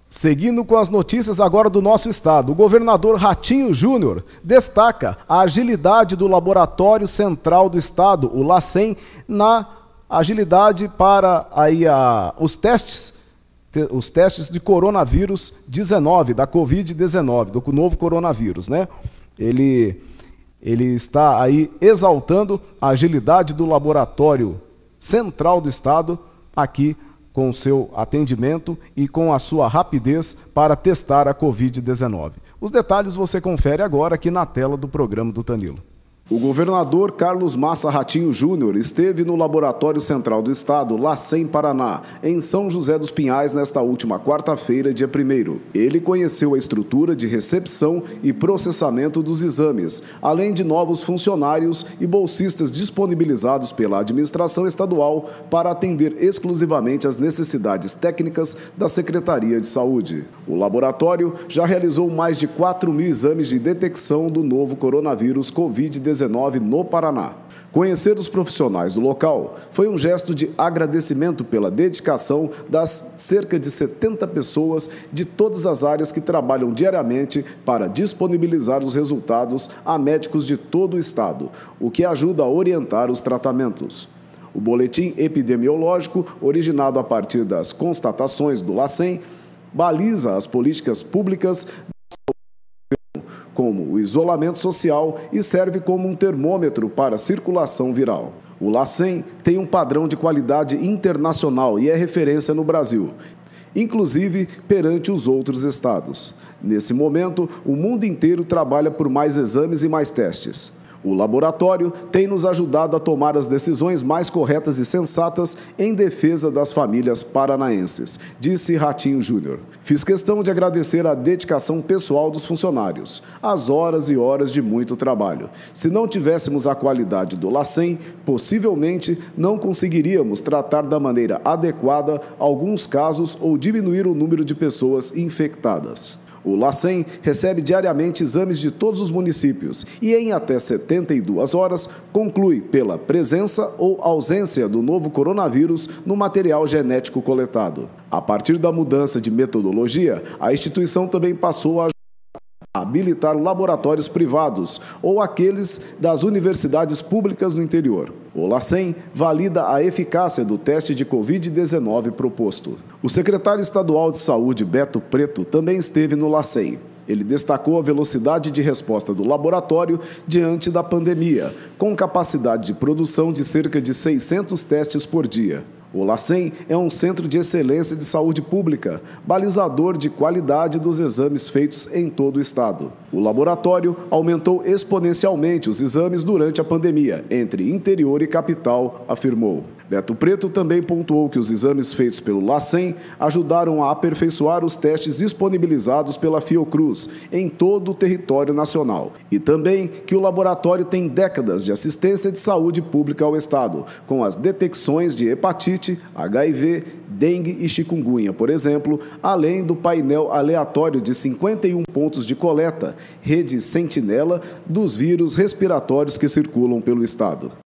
Seguindo com as notícias agora do nosso estado, o governador Ratinho Júnior destaca a agilidade do Laboratório Central do Estado, o LACEN, na agilidade para os testes de coronavírus 19, da Covid-19, do novo coronavírus, né? Ele está aí exaltando a agilidade do Laboratório Central do Estado aqui com o seu atendimento e com a sua rapidez para testar a Covid-19. Os detalhes você confere agora aqui na tela do programa do Tanilo. O governador Carlos Massa Ratinho Júnior esteve no Laboratório Central do Estado, LACEN Paraná, em São José dos Pinhais, nesta última quarta-feira, dia 1º. Ele conheceu a estrutura de recepção e processamento dos exames, além de novos funcionários e bolsistas disponibilizados pela administração estadual para atender exclusivamente às necessidades técnicas da Secretaria de Saúde. O laboratório já realizou mais de 4.000 exames de detecção do novo coronavírus Covid-19 no Paraná. Conhecer os profissionais do local foi um gesto de agradecimento pela dedicação das cerca de 70 pessoas de todas as áreas que trabalham diariamente para disponibilizar os resultados a médicos de todo o estado, o que ajuda a orientar os tratamentos. O boletim epidemiológico, originado a partir das constatações do LACEN, baliza as políticas públicas como o isolamento social e serve como um termômetro para a circulação viral. O LACEN tem um padrão de qualidade internacional e é referência no Brasil, inclusive perante os outros estados. Nesse momento, o mundo inteiro trabalha por mais exames e mais testes. O laboratório tem nos ajudado a tomar as decisões mais corretas e sensatas em defesa das famílias paranaenses, disse Ratinho Júnior. Fiz questão de agradecer a dedicação pessoal dos funcionários, as horas e horas de muito trabalho. Se não tivéssemos a qualidade do LACEN, possivelmente não conseguiríamos tratar da maneira adequada alguns casos ou diminuir o número de pessoas infectadas. O LACEN recebe diariamente exames de todos os municípios e, em até 72 horas, conclui pela presença ou ausência do novo coronavírus no material genético coletado. A partir da mudança de metodologia, a instituição também passou a habilitar laboratórios privados ou aqueles das universidades públicas no interior. O LACEN valida a eficácia do teste de Covid-19 proposto. O secretário estadual de Saúde, Beto Preto, também esteve no LACEN. Ele destacou a velocidade de resposta do laboratório diante da pandemia, com capacidade de produção de cerca de 600 testes por dia. O LACEN é um centro de excelência de saúde pública, balizador de qualidade dos exames feitos em todo o estado. O laboratório aumentou exponencialmente os exames durante a pandemia, entre interior e capital, afirmou. Beto Preto também pontuou que os exames feitos pelo LACEN ajudaram a aperfeiçoar os testes disponibilizados pela Fiocruz em todo o território nacional. E também que o laboratório tem décadas de assistência de saúde pública ao estado, com as detecções de hepatite, HIV, dengue e chikungunya, por exemplo, além do painel aleatório de 51 pontos de coleta, rede sentinela dos vírus respiratórios que circulam pelo estado.